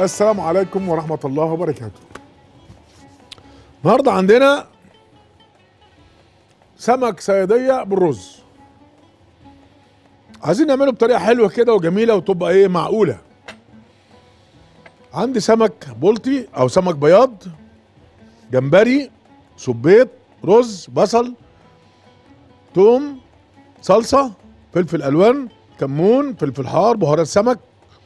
السلام عليكم ورحمة الله وبركاته. النهارده عندنا سمك صيادية بالرز. عايزين نعمله بطريقة حلوة كده وجميلة وتبقى ايه معقولة. عندي سمك بلطي او سمك بياض، جمبري، صبيط، رز، بصل، توم، صلصة، فلفل الوان، كمون، فلفل حار، بهارات سمك،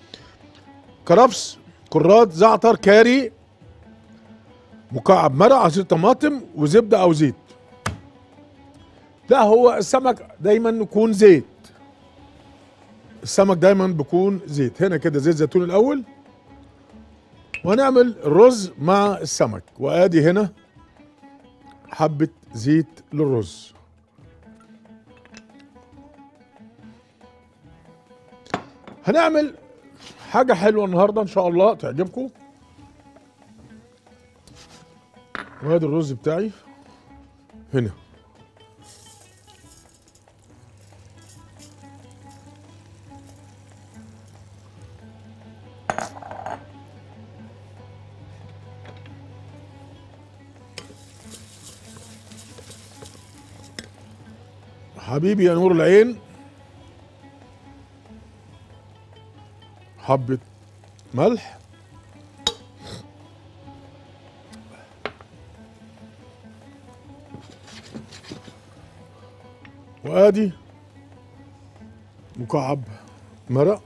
كرفس، كرات، زعتر، كاري، مكعب مرق، عصير طماطم، وزبده او زيت. لا، هو السمك دايما يكون زيت. السمك دايما بيكون زيت. هنا كده زيت زيتون الاول، وهنعمل الرز مع السمك. وادي هنا حبه زيت للرز. هنعمل حاجه حلوه النهارده ان شاء الله تعجبكم. وادي الرز بتاعي هنا. حبيبي يا نور العين، حبة ملح، وادي مكعب مرق،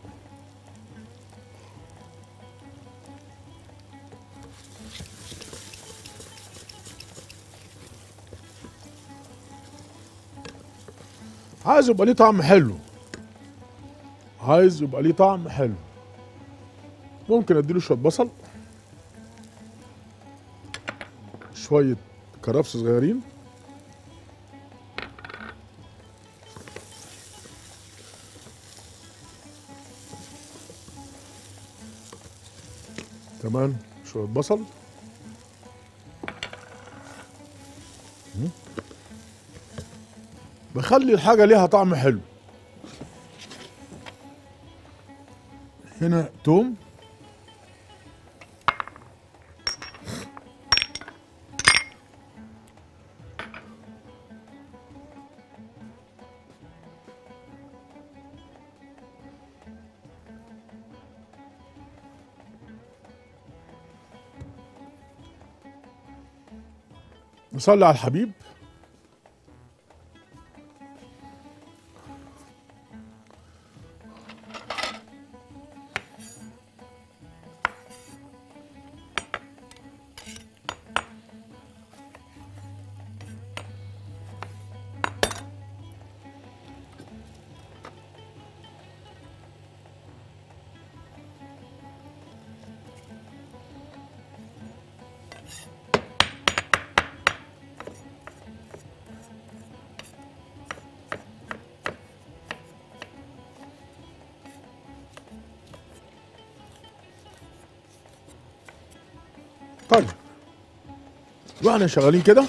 عايز يبقى ليه طعم حلو. عايز يبقى ليه طعم حلو. ممكن اديله شويه بصل، شويه كرفس صغيرين، كمان شويه بصل، بخلي الحاجه ليها طعم حلو. هنا توم، نصلي على الحبيب. طيب، واحنا شغالين كده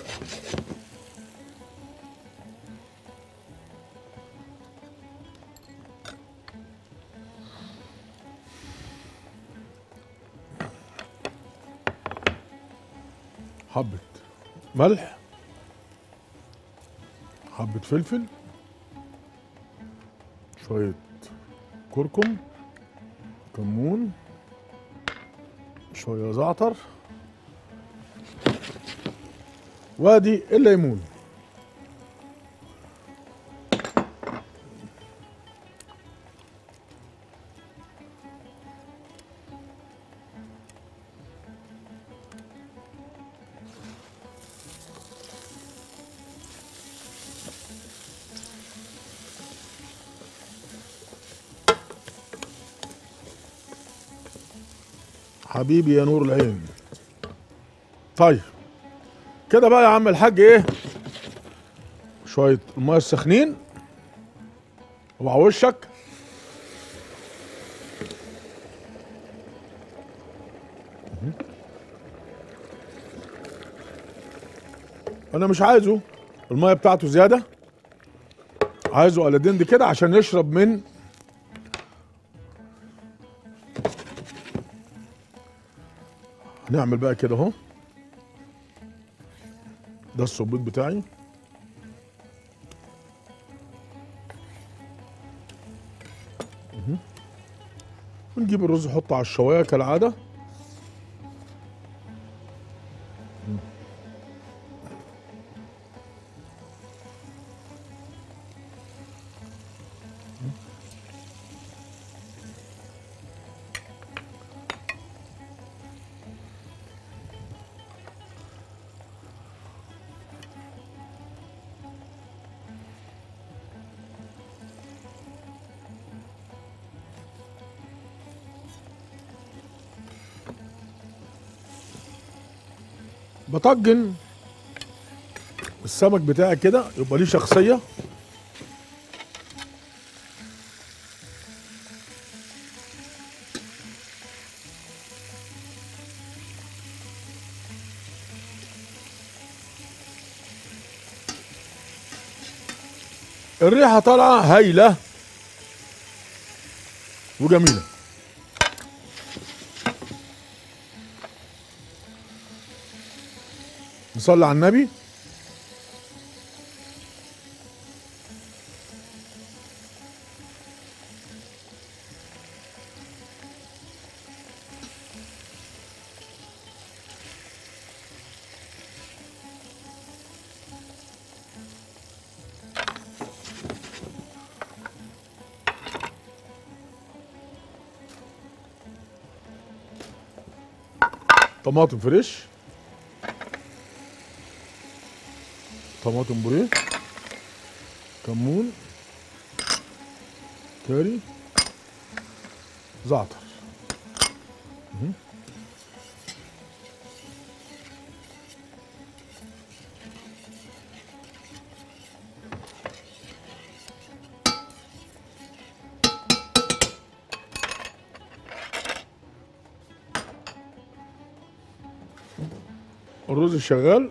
حبة ملح، حبة فلفل، شوية كركم، كمون، شوية زعتر، وادي الليمون. حبيبي يا نور العين. طيب كده بقى يا عم الحاج، ايه، شويه الميه السخنين وعلى وشك. انا مش عايزه الميه بتاعته زياده، عايزه على دند كده عشان يشرب من نعمل بقى كده اهو. ده الصبيط بتاعي. ونجيب الرز نحطه على الشوايه كالعاده. بطجن السمك بتاعي كده يبقى ليه شخصيه. الريحه طالعه هايله وجميله. نصلي على النبي. طماطم فريش، طماطم بوريه، كمون، كاري، زعتر. الرز شغال.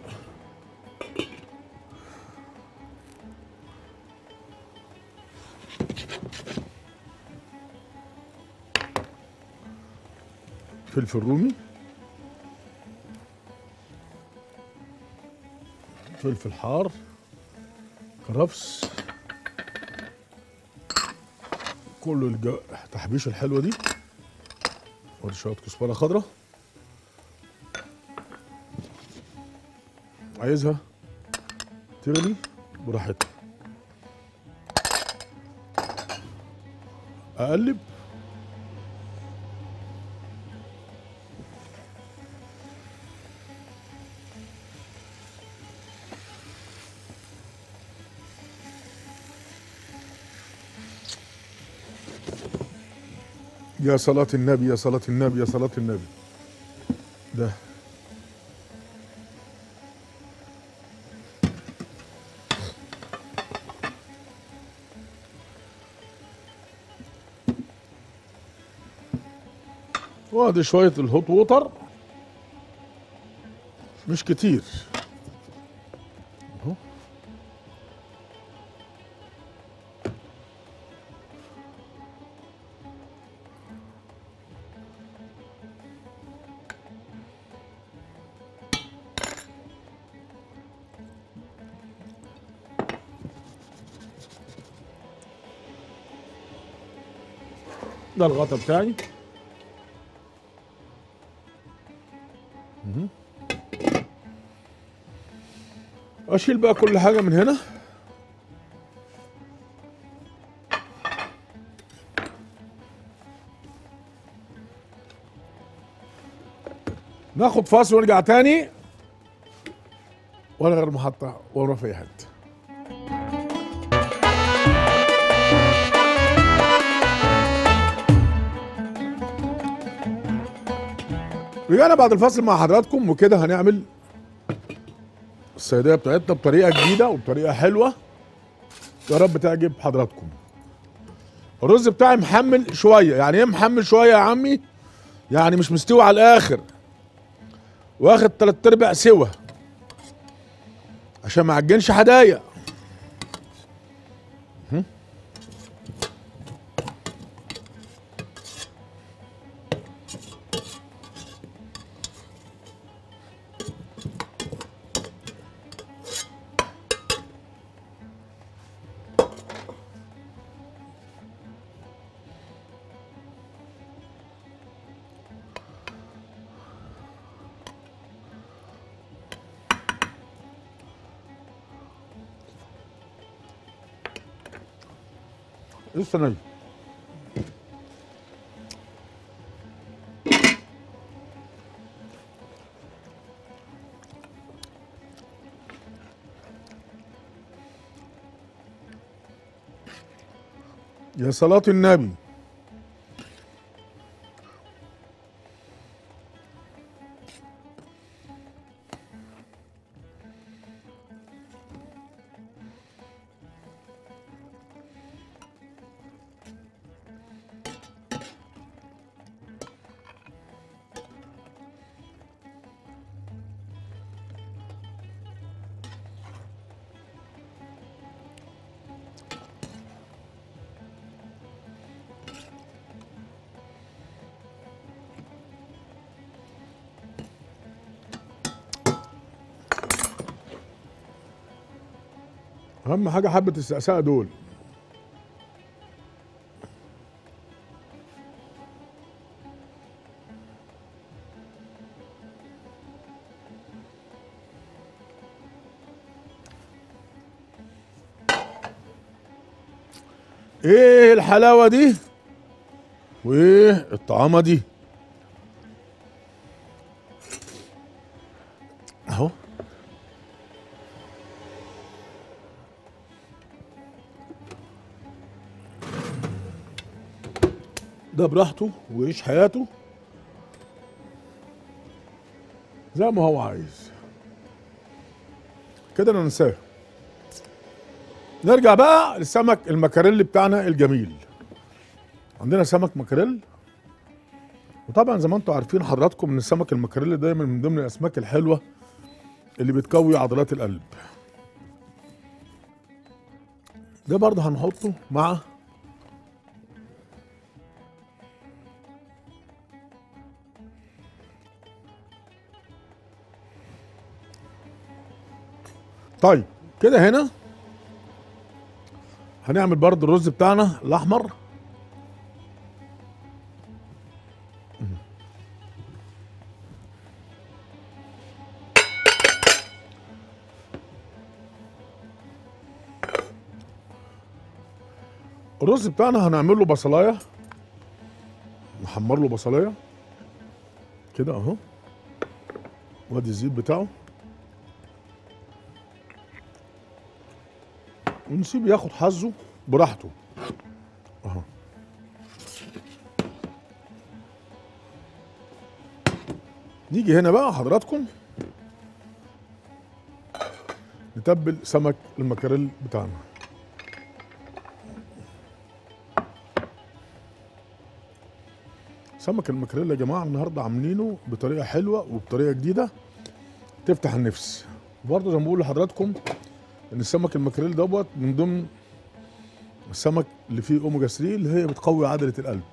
فلفل رومي، فلفل حار، كرفس، كل التحبيشه الحلوه دي. وادي شويه كزبره خضراء، عايزها تغلي براحتها. اقلب. يا صلاة النبي، يا صلاة النبي، يا صلاة النبي. ده وادي شوية الهوت ووتر، مش كتير اهو. ده الغطا بتاعي. اشيل بقى كل حاجة من هنا. ناخد فاصل ونرجع تاني، ولا غير محطة ولا نروح في اي حتة. رجعنا بعد الفاصل مع حضراتكم، وكده هنعمل الصيادية بتاعتنا بطريقة جديدة وبطريقة حلوة، يا رب تعجب حضراتكم. الرز بتاعي محمل شوية. يعني ايه محمل شوية يا عمي؟ يعني مش مستوي على الآخر، واخد 3/4 سوا عشان ما عجنش حدايق. لسه نايم. يا صلاة النبي. اهم حاجه حبه السقسقه دول. ايه الحلاوه دي وايه الطعامه دي اهو. ده براحته ويعيش حياته زي ما هو عايز كده. انا ننساه. نرجع بقى للسمك المكاريل بتاعنا الجميل. عندنا سمك مكاريل، وطبعا زي ما انتم عارفين حضراتكم ان السمك المكاريل دايما من ضمن الاسماك الحلوه اللي بتقوي عضلات القلب. ده برضه هنحطه مع طيب كده. هنا هنعمل برضه الرز بتاعنا الاحمر. الرز بتاعنا هنعمل له بصلايه، نحمر له بصلايه كده اهو، وادي الزيت بتاعه، ونسيبه ياخد حظه براحته اهو. نيجي هنا بقى حضراتكم نتبل سمك المكاريل بتاعنا. سمك المكاريل يا جماعه النهارده عاملينه بطريقه حلوه وبطريقه جديده تفتح النفس. وبرضه زي ما بقول لحضراتكم ان السمك المكاريل دوت من ضمن السمك اللي فيه اوميجا 3 اللي هي بتقوي عضله القلب.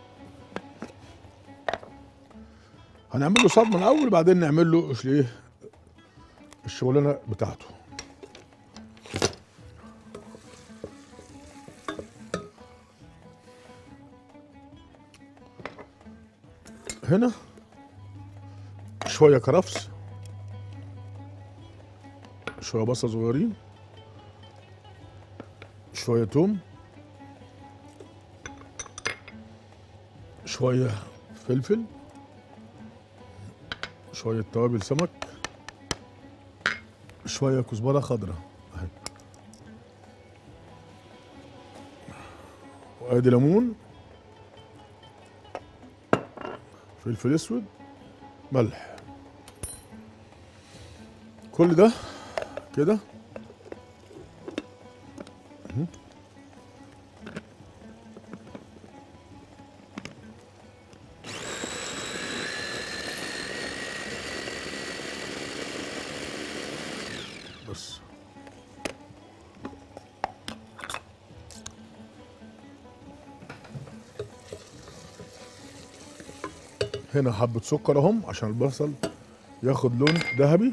هنعمل له صدمه الاول بعدين نعمل له ايه الشغلانه بتاعته. هنا شويه كرفس، شويه بصل صغيرين، شويه توم، شويه فلفل، شويه توابل سمك، شويه كزبره خضراء اهي، وادي ليمون، فلفل اسود، ملح. كل ده كده بس. هنا حبة سكر اهم عشان البصل ياخد لون ذهبي.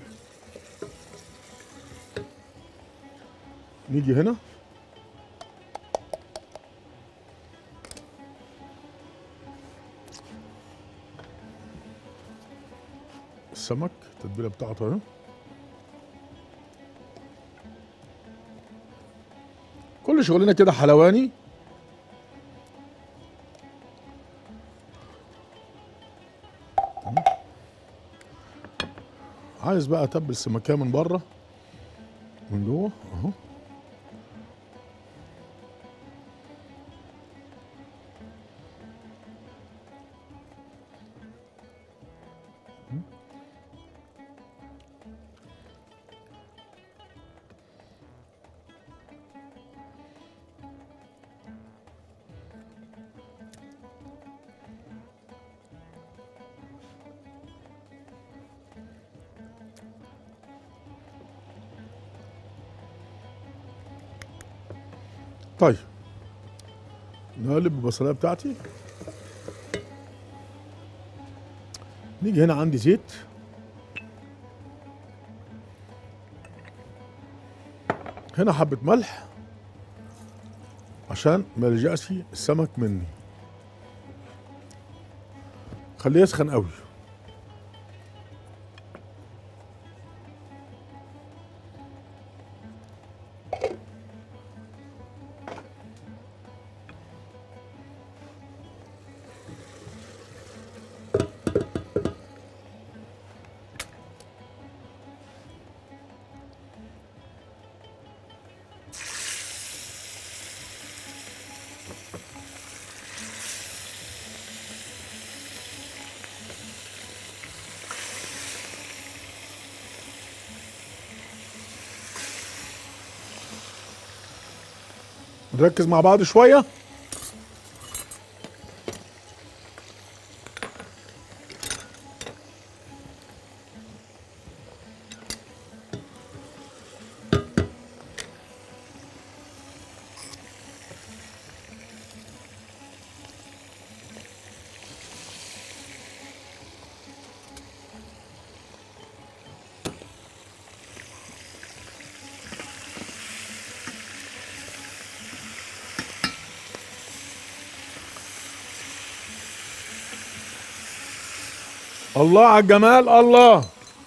نيجي هنا السمك التتبيله بتاعته اهي. كل شغلنا كده حلواني عايز بقى اتبل السمكيه من بره من جوه اهو. طيب نقلب البصلايه بتاعتي. نيجي هنا عندي زيت، هنا حبه ملح عشان ما يلجأش السمك مني. خليه يسخن قوي. نركز مع بعض شويه. الله على الجمال، الله.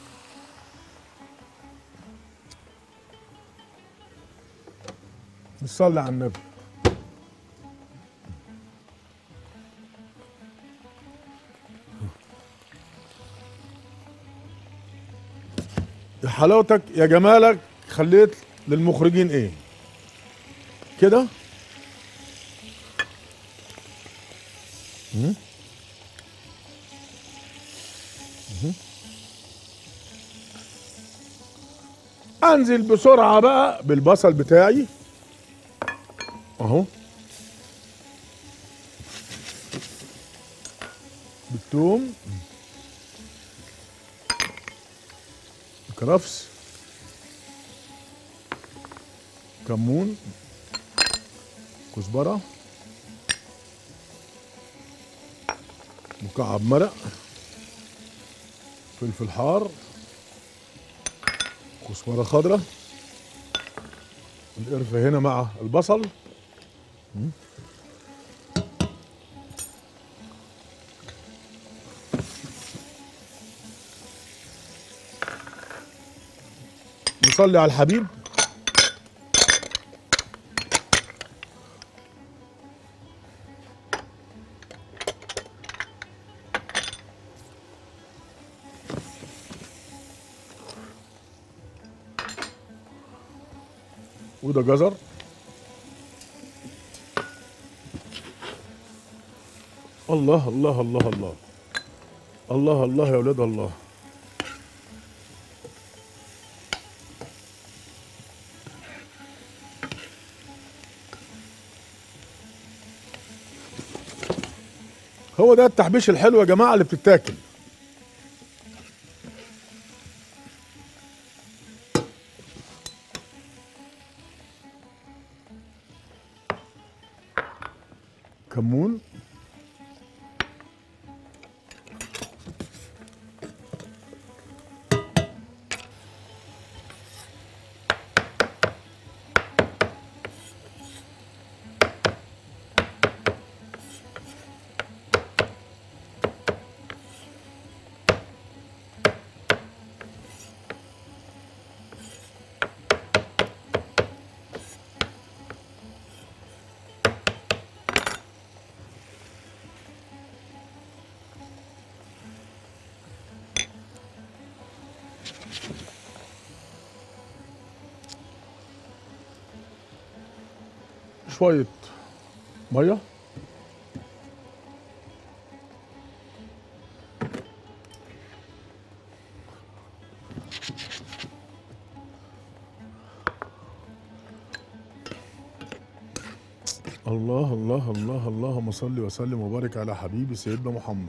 نصلي على النبي. يا حلاوتك يا جمالك، خليت للمخرجين ايه كده. انزل بسرعه بقى بالبصل بتاعي اهو، بالثوم، كرفس، كمون، كزبره، مكعب مرق، فلفل حار، كزبره خضراء، القرفه هنا مع البصل. نصلي على الحبيب. وده جزر. الله الله الله الله الله الله يا ولاد الله. هو ده التحبيش الحلو يا جماعه اللي بتتاكل. كمون، شويه ميه. الله الله الله، اللهم صل وسلم وبارك على حبيبي سيدنا محمد.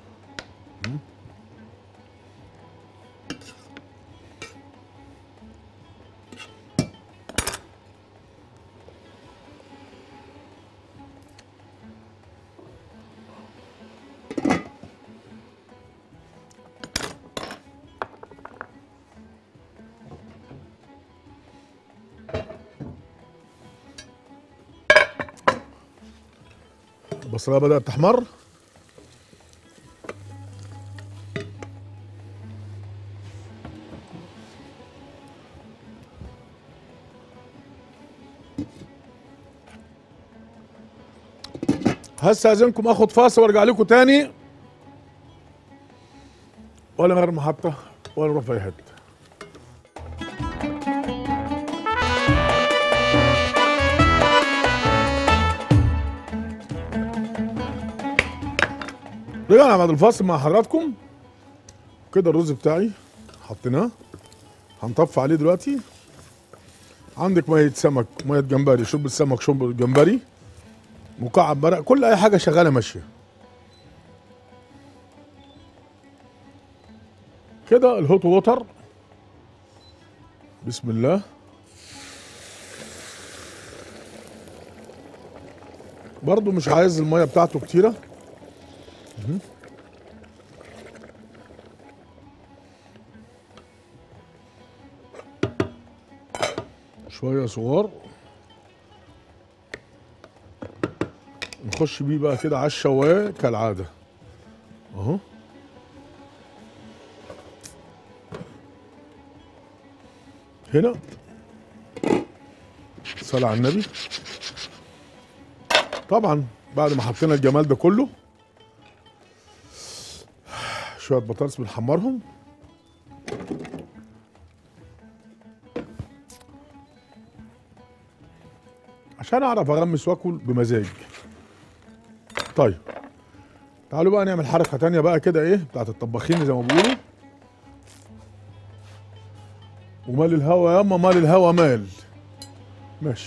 البصلايه بدأت تحمر. هستأذنكم اخد فاصل وارجع لكم تاني، ولا من غير محطة ولا نروح في اي حتة. رجعنا بعد الفاصل مع حضراتكم. كده الرز بتاعي حطيناه، هنطفي عليه دلوقتي. عندك ميه سمك، ميه جمبري، شوربه سمك، شوربه جمبري، مكعب مرق، كل اي حاجه شغاله ماشيه. كده الهوت ووتر، بسم الله. برضو مش عايز الميه بتاعته كتيره. شويه صغار، نخش بيه بقى كده على الشوايه كالعاده اهو. هنا صلى على النبي. طبعا بعد ما حطينا الجمال ده كله، شويه بطاطس بنحمرهم، عشان اعرف اغمس واكل بمزاج. طيب تعالوا بقى نعمل حركه تانيه بقى كده، ايه بتاعت الطباخين زي ما بيقولوا. ومال الهوا ياما، مال الهوا مال. ماشي.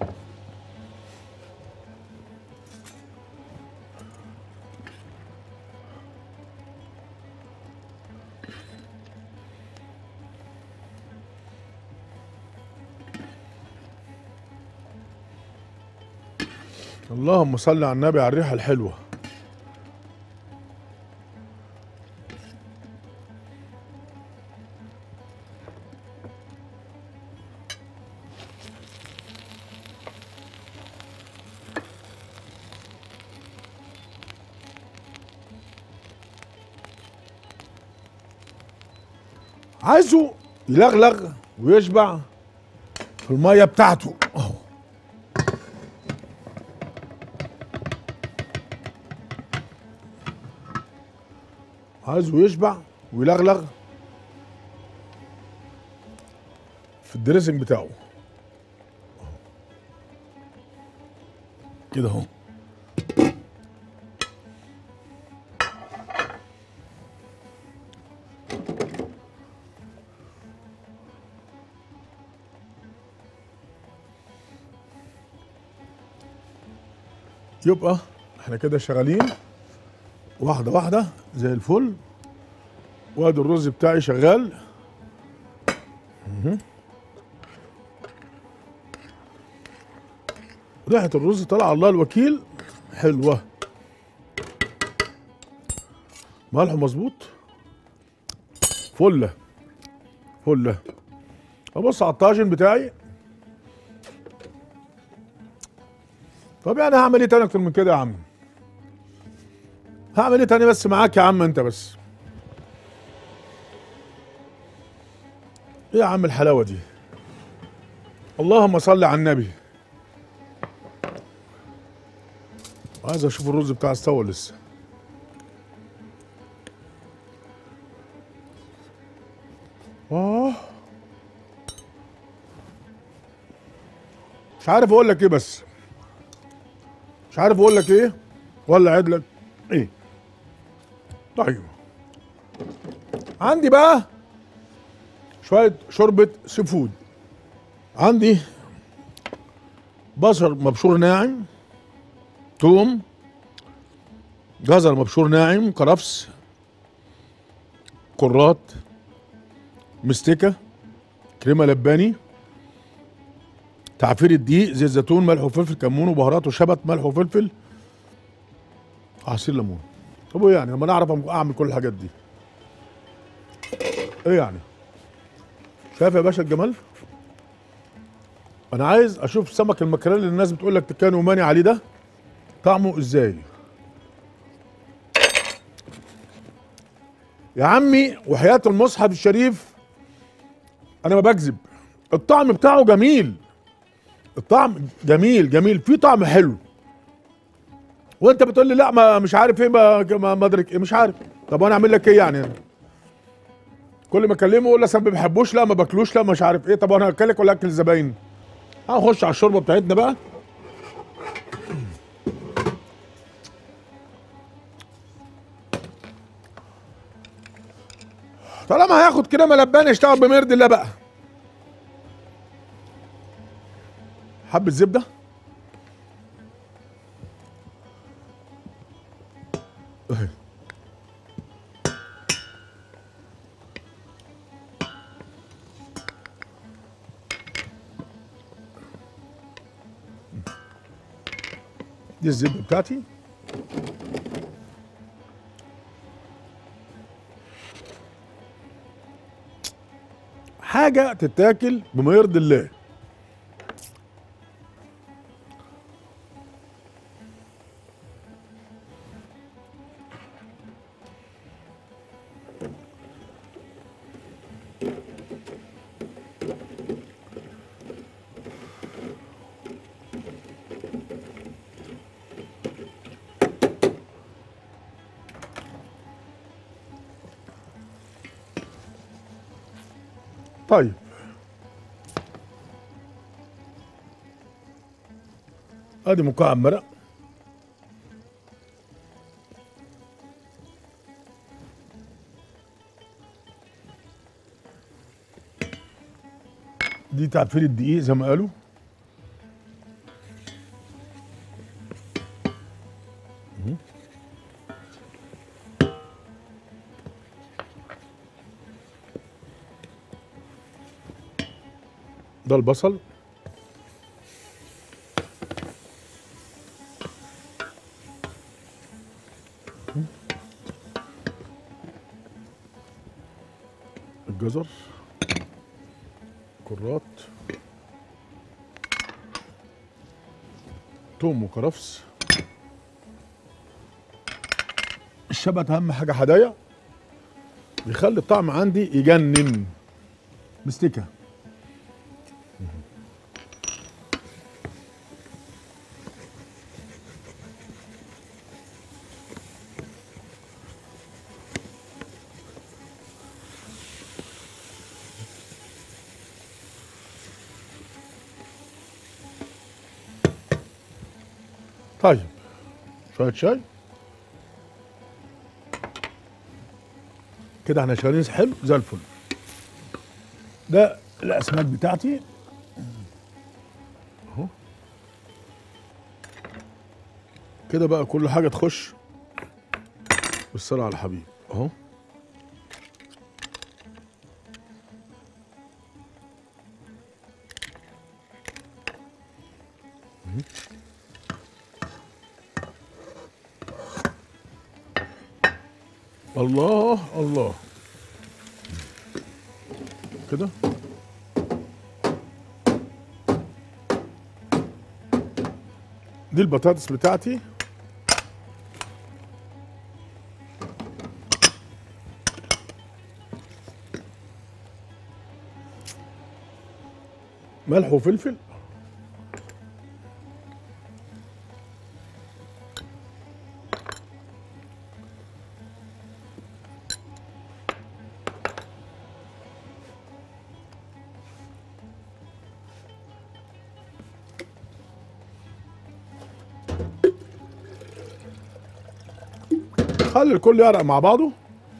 اللهم صل على النبي على الريحه الحلوه. عايزه يلغلغ ويشبع في الميه بتاعته اهو. عايزه يشبع ويلغلغ في الدريسنج بتاعه كده اهو. يبقى احنا كده شغالين واحده واحده زي الفل. وادي الرز بتاعي شغال. ريحه الرز طالعه الله الوكيل حلوه. ملح مظبوط، فله فله. ابص على الطاجن بتاعي. طب يعني هعمل ايه تاني اكتر من كده يا عم؟ هعمل ايه تاني بس معاك يا عم انت بس؟ ايه يا عم الحلاوه دي؟ اللهم صل على النبي. عايز اشوف الرز بتاعي استوى لسه. مش عارف اقول لك ايه بس مش عارف اقول لك ايه ولا اعيد لك ايه. طيب عندي بقى شويه شوربه سي فود. عندي بصل مبشور ناعم، توم، جزر مبشور ناعم، كرفس، كرات، مستكه، كريمه لباني، تعفير الدقيق، زيت زيتون، ملح وفلفل، كمون وبهارات وشبت، ملح وفلفل، عصير ليمون. طب ايه يعني لما انا اعرف اعمل كل الحاجات دي؟ ايه يعني؟ شايف يا باشا الجمال؟ انا عايز اشوف سمك المكريل اللي الناس بتقول لك تكاني وماني عليه ده طعمه ازاي. يا عمي وحياة المصحف الشريف انا ما بكذب، الطعم بتاعه جميل، الطعم جميل جميل، فيه طعم حلو. وانت بتقول لي لا ما مش عارف ايه، ما ادرك ايه، مش عارف. طب وانا اعمل لك ايه يعني؟ كل ما اكلمه يقول لي اصل ما بحبوش، لا ما باكلوش، لا مش عارف ايه. طب انا اكلك ولا اكل الزباين؟ هنخش على الشوربه بتاعتنا بقى. طالما هياخد كريمه لباني اشتغل بمرد الله بقى. حبه زبده، اهي، دي الزبده بتاعتي. حاجه تتاكل بما يرضي الله. طيب ادي مكعب مرق، دي تعفير الدقيق زي ما قالوا، ده البصل، الجزر، كرات، توم وكرفس، الشبت اهم حاجه هدايا يخلي الطعم عندي يجنن. مستكه، طيب شويه شاي كده، احنا شغالين حلو زي الفل. ده الاسماك بتاعتي اهو كده بقى، كل حاجه تخش بالصلاه على الحبيب اهو. الله الله كده. دي البطاطس بتاعتي، ملح وفلفل، خلي الكل يعرق مع بعضه.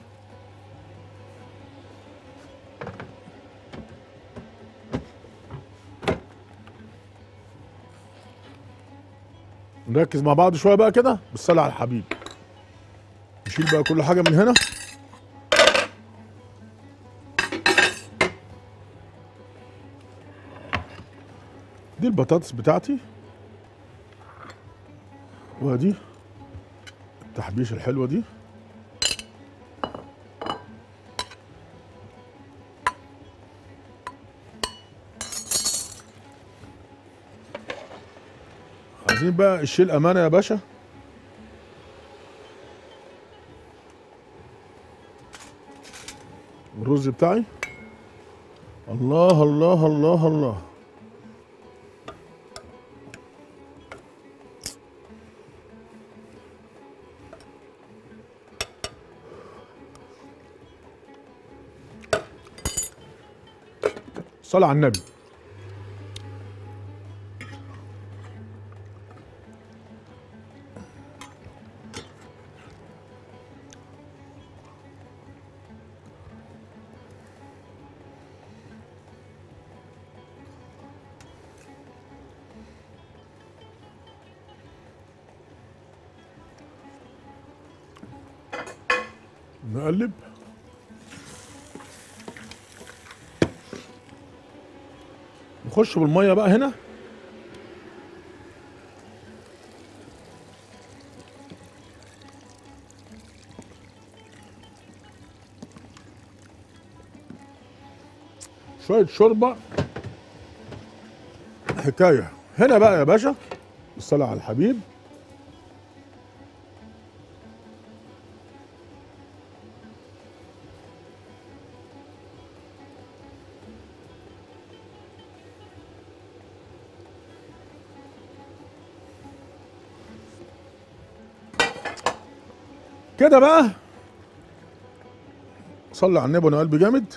نركز مع بعض شويه بقى كده بالصلاه على الحبيب. نشيل بقى كل حاجه من هنا. دي البطاطس بتاعتي، وادي التحبيشه الحلوه دي. عايزين بقى الشيل امانه يا باشا. الرز بتاعي، الله الله الله الله. صلى على النبي. نقلب. نخش بالميه بقى هنا. شويه شوربه حكايه. هنا بقى يا باشا الصلاه على الحبيب. كده بقى صلي على النبي وانا قلبي جامد.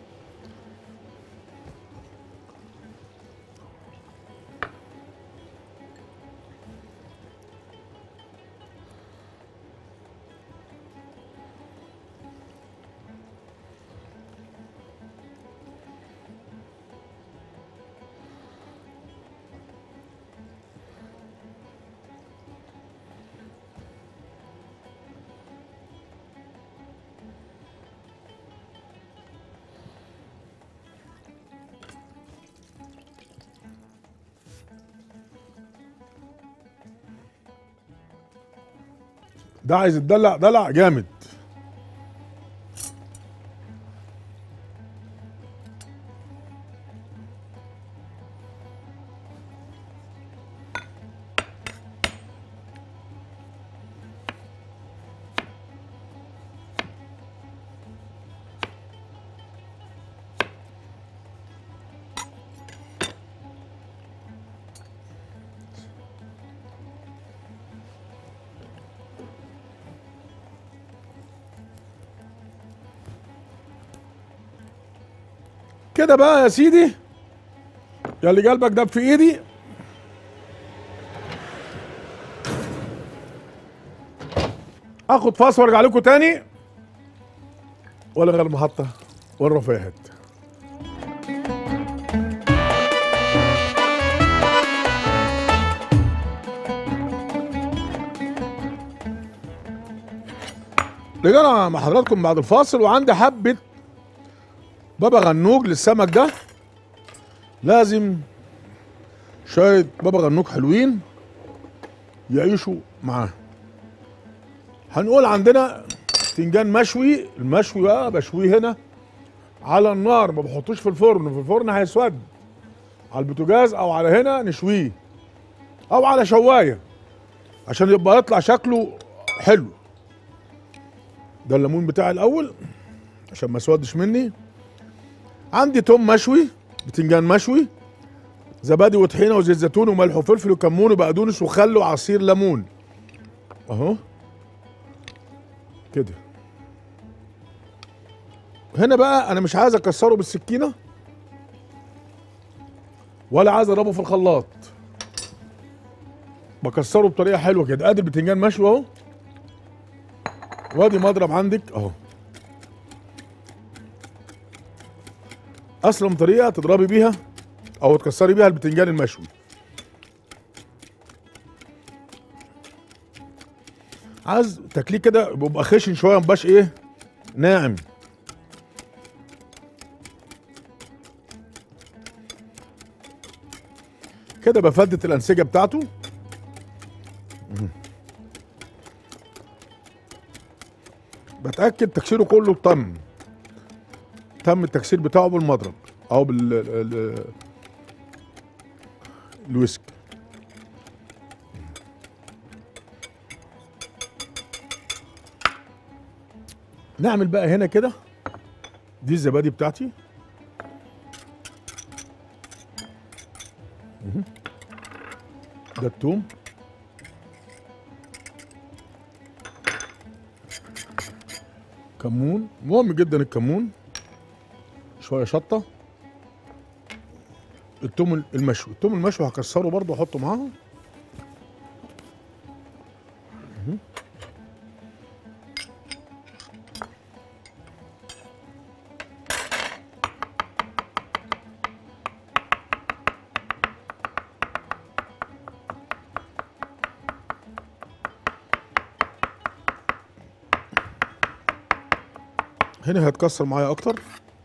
ده عايز يتدلع دلع جامد. كده بقى يا سيدي، يا اللي قلبك دب في ايدي، اخد فاصل وارجع لكم تاني. ولا غير المحطه والرفاهات. رجعنا مع حضراتكم بعد الفاصل، وعندي حبه بابا غنوج للسمك ده. لازم شويه بابا غنوج حلوين يعيشوا معاه. هنقول عندنا باذنجان مشوي. المشوي بقى بشويه هنا على النار، ما بحطوش في الفرن. في الفرن هيسود. على البوتاجاز او على هنا نشويه، او على شوايه عشان يبقى يطلع شكله حلو. ده الليمون بتاعي الاول عشان ما يسودش مني. عندي توم مشوي، باذنجان مشوي، زبادي وطحينه وزيت زيتون وملح وفلفل وكمون وبقدونس وخل وعصير ليمون اهو كده. هنا بقى انا مش عايز اكسره بالسكينه ولا عايز اضربه في الخلاط، بكسره بطريقه حلوه كده. ادي الباذنجان مشوي اهو. وادي مضرب عندك اهو. اسلم طريقه تضربي بيها او تكسري بيها البتنجان المشوي. عايز تاكليه كده بيبقى خشن شويه، مبقاش ايه ناعم. كده بفدت الانسجه بتاعته. بتاكد تكسيره كله تم التكسير بتاعه بالمضرب او الويسك. نعمل بقى هنا كده، دي الزبادي بتاعتي. ده التوم، كمون، مهم جدا الكمون، شويه شطه، التوم المشوي هكسره برضه واحطه معاهم. هنا هيتكسر معايا اكتر.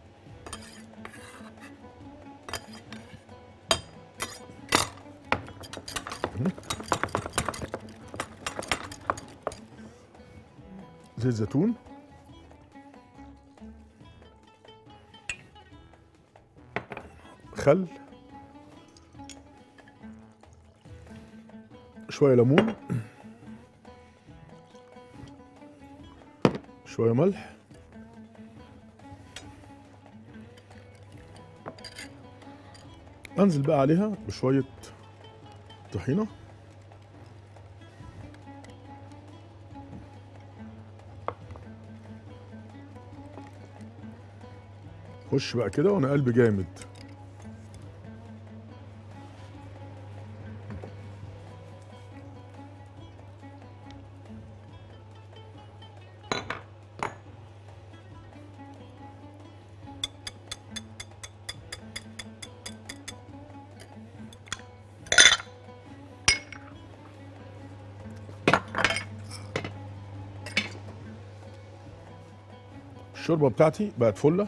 زيت زيتون، خل، شويه ليمون، شويه ملح، انزل بقى عليها بشويه طحينه. خش بقى كده وانا قلبي جامد. الشوربه بتاعتي بقت فله.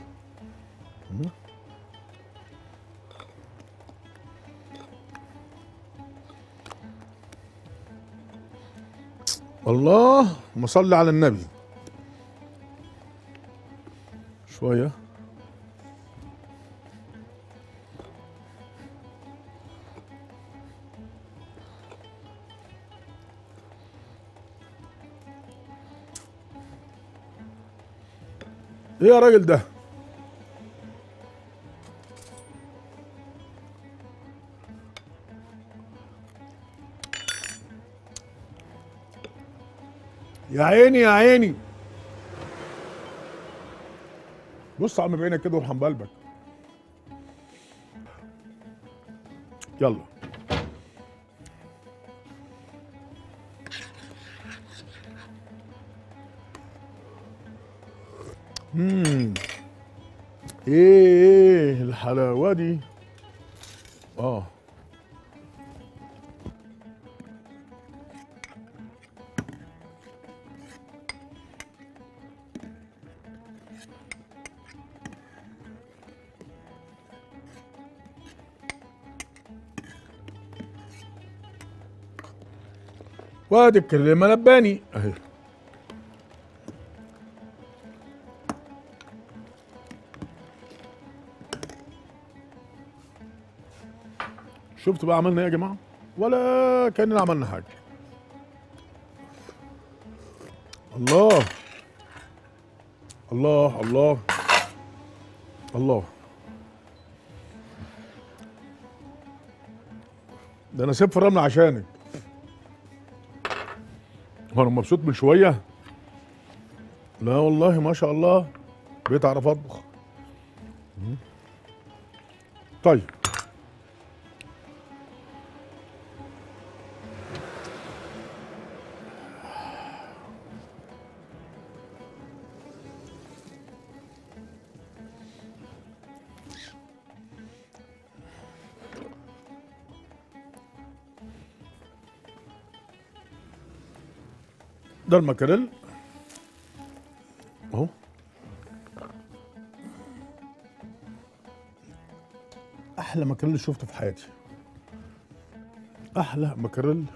اللهم صل على النبي. شويه ايه يا راجل ده؟ يا عيني يا عيني. بص على بعينك كده وارحم بقلبك. يلا. ايه الحلاوه دي؟ اه وادي الكريمه لباني اهي. شفتوا بقى عملنا ايه يا جماعه؟ ولا كاننا عملنا حاجه. الله الله الله الله. ده انا سيب في الرمل عشانك. وانا مبسوط من شويه. لا والله ما شاء الله بقيت اعرف اطبخ. طيب ده المكاريل اهو. احلى مكاريل شفته في حياتي، احلى مكاريل.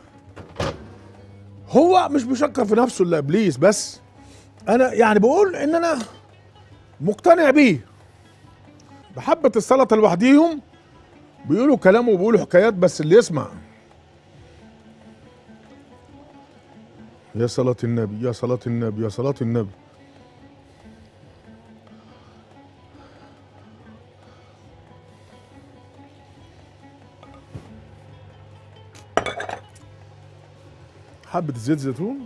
هو مش بيشكر في نفسه الا ابليس، بس انا يعني بقول ان انا مقتنع بيه. بحبة السلطة لوحديهم بيقولوا كلام وبيقولوا حكايات، بس اللي يسمع. يا صلاة النبي، يا صلاة النبي، يا صلاة النبي. حبة زيت زيتون.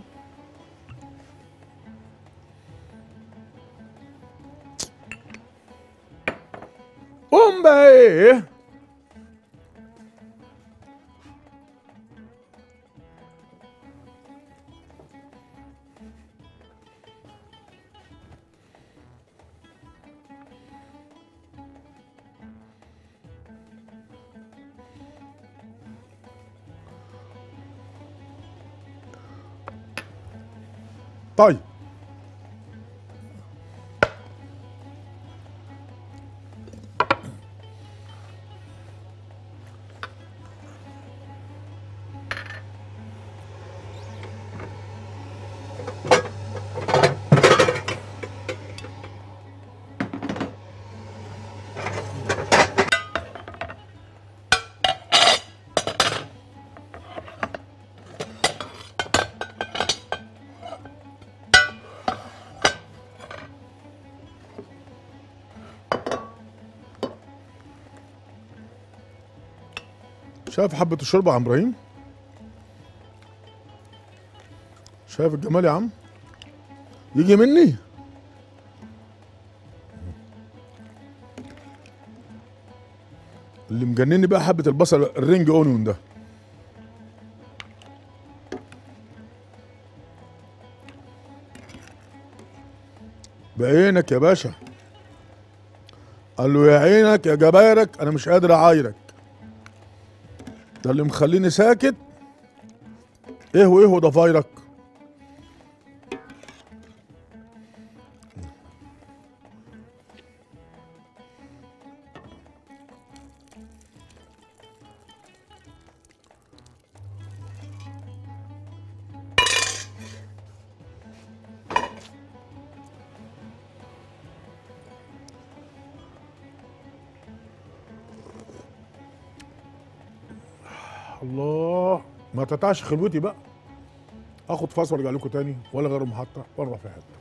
قوم بقى ايه؟ طيب شايف حبة الشوربة يا عم ابراهيم؟ شايف الجمال يا عم؟ يجي مني. اللي مجنني بقى حبة البصل الرينج اونيون ده. بعينك يا باشا. قال له يا عينك يا جبايرك، انا مش قادر اعايرك. ده اللي مخليني ساكت. ايه وايه وضفايرك. الله، ما تقطعش خلوتي بقى. اخد فاصل وارجع لكم تاني، ولا غير محطه ولا في حته.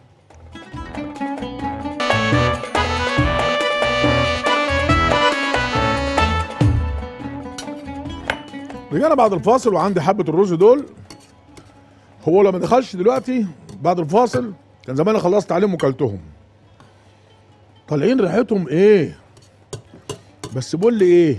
رجعنا بعد الفاصل وعندي حبه الرز دول. هو لما دخلش دلوقتي بعد الفاصل كان زمان خلصت عليهم وكلتهم. طالعين ريحتهم ايه؟ بس بقول لي ايه؟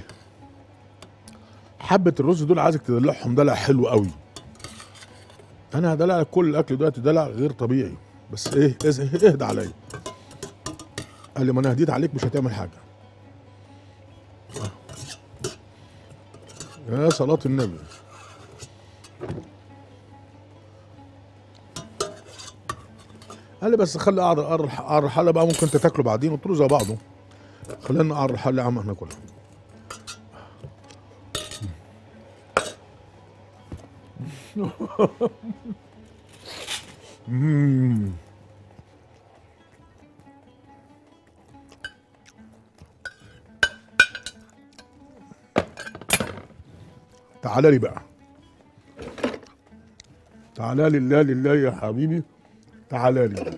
حبه الرز دول عايزك تدلعهم دلع حلو قوي. انا هدلع لك كل الاكل دلوقتي دلع غير طبيعي، بس ايه اهدى عليا. قال لي ما انا هديت عليك مش هتعمل حاجه. يا صلاة النبي. قال لي بس خلي قعر الحله بقى، ممكن انت تاكله بعدين. قلت له زي بعضه، خلينا قعر الحله يا عم احنا ناكلها. تعالى لي بقى، تعالى لي لله لله يا حبيبي، تعالى لي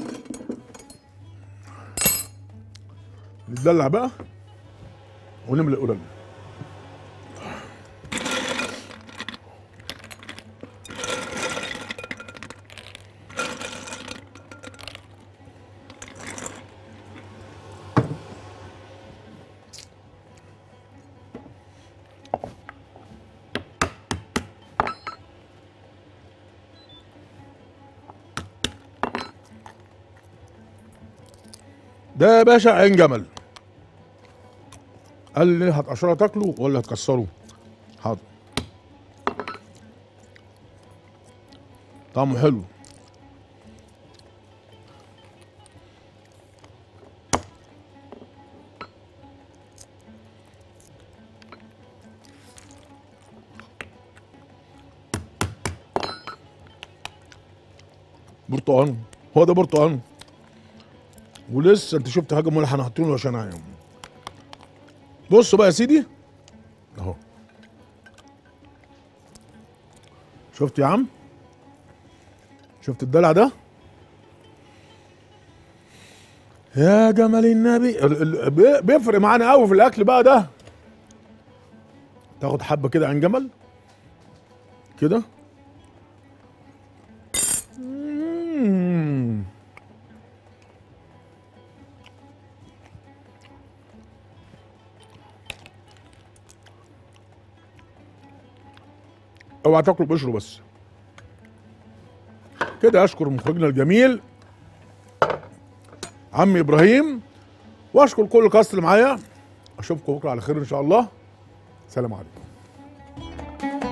نتدلع بقى ونملى قرن. ده يا باشا عين جمل. قال لي هتقشرها تاكله ولا هتكسره؟ حاضر. طعمه حلو. برتقان، هو ده برتقان. ولسه انت شفت حاجه مولع احنا حاطينه عشان عيون. بصوا بقى يا سيدي اهو، شفت يا عم؟ شفت الدلع ده؟ يا جمال النبي، بيفرق معانا قوي في الاكل بقى ده. تاخد حبه كده عن جمل كده. اوعى تاكله بقشره بس كده. اشكر مخرجنا الجميل عمي ابراهيم، واشكر كل الكاست اللي معايا. اشوفكم بكره على خير ان شاء الله. سلام عليكم.